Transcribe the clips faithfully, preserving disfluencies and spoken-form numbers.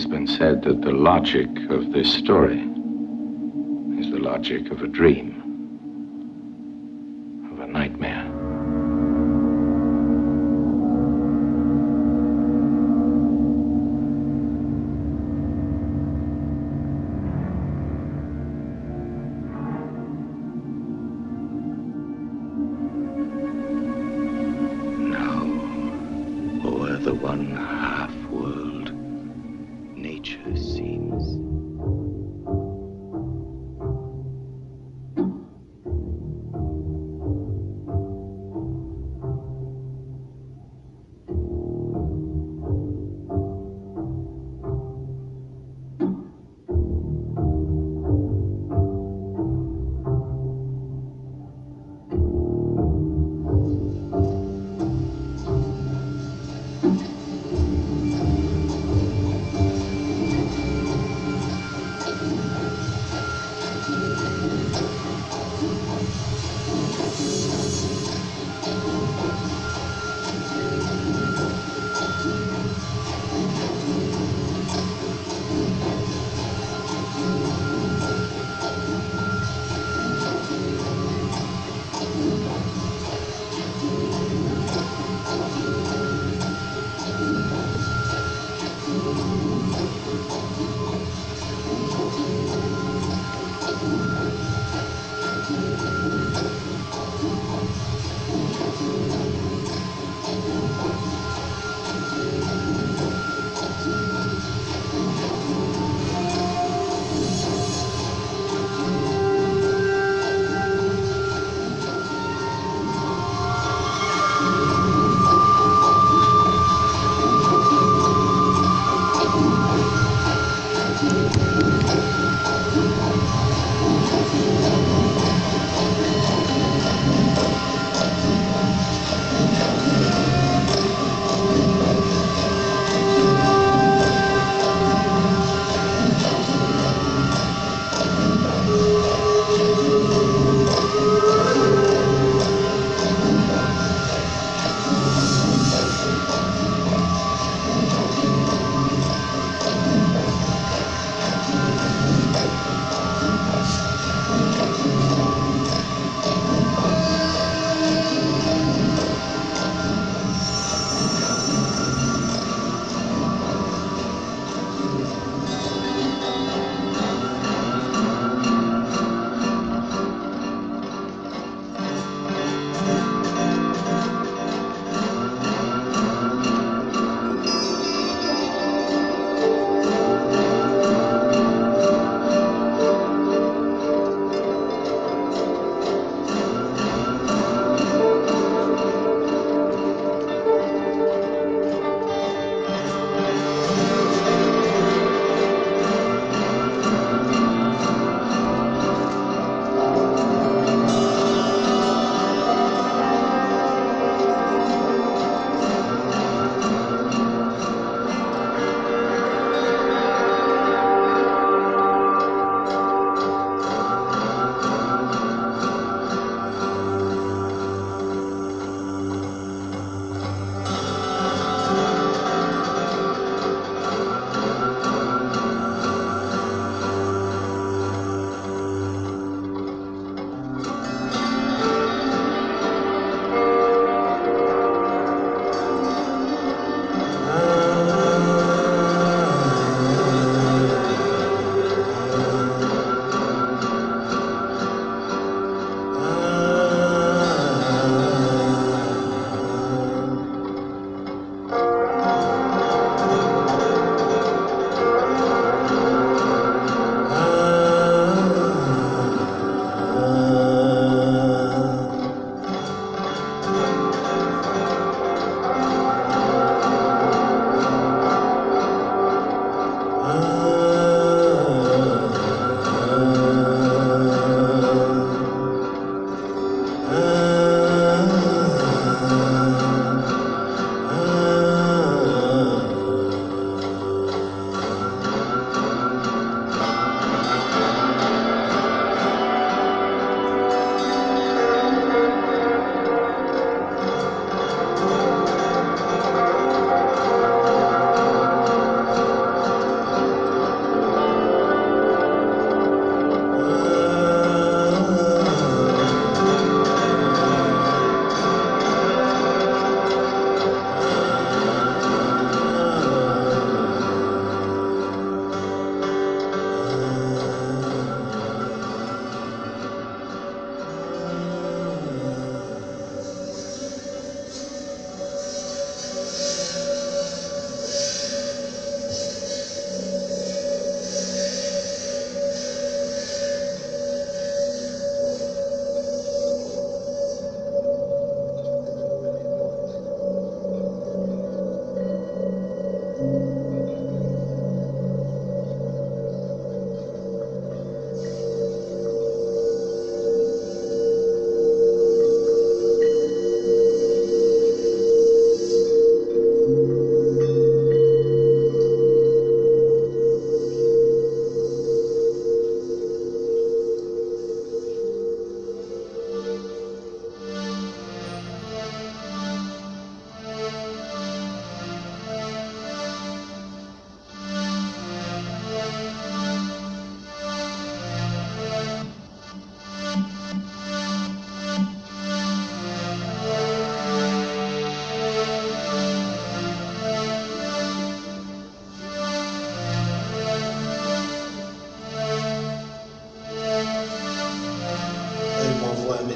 has been said that the logic of this story is the logic of a dream, of a nightmare. The one half world nature seems.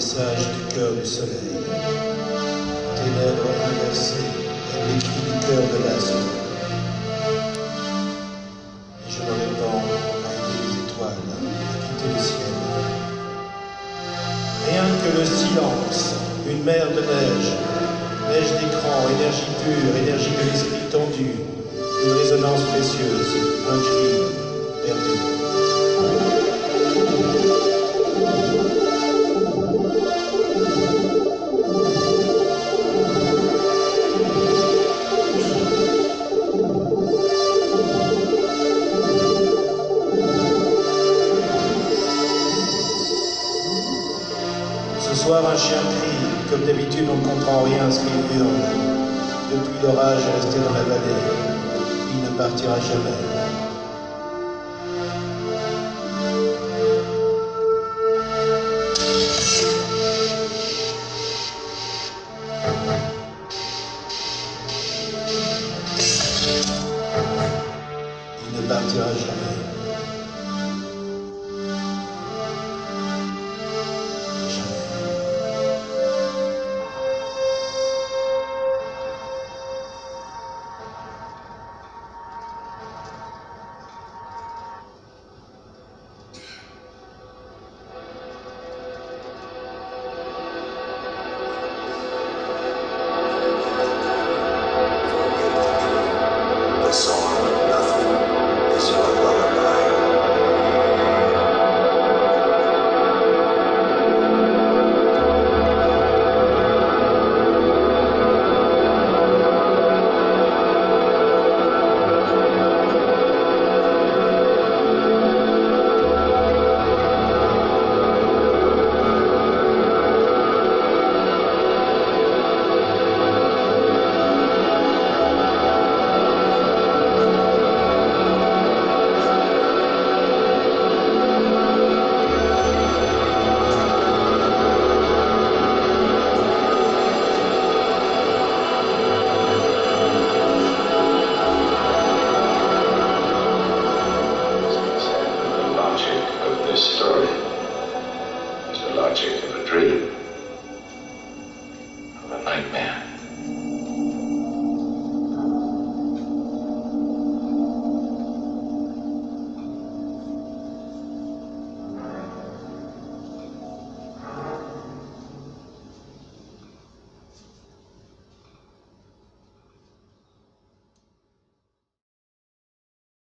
message du cœur du soleil. Ténèbres inversées, comme les cris du cœur de l'astre. Et je me répands à aider les étoiles, à quitter le ciel. Rien que le silence, une mer de neige, neige d'écran, énergie pure, énergie de l'esprit tendu, une résonance précieuse, un cri perdu. Ce soir, un chien crie. Comme d'habitude, on ne comprend rien à ce qu'il hurle. Depuis l'orage est resté dans la vallée. Il ne partira jamais. Il ne partira jamais. This story is the logic of a dream.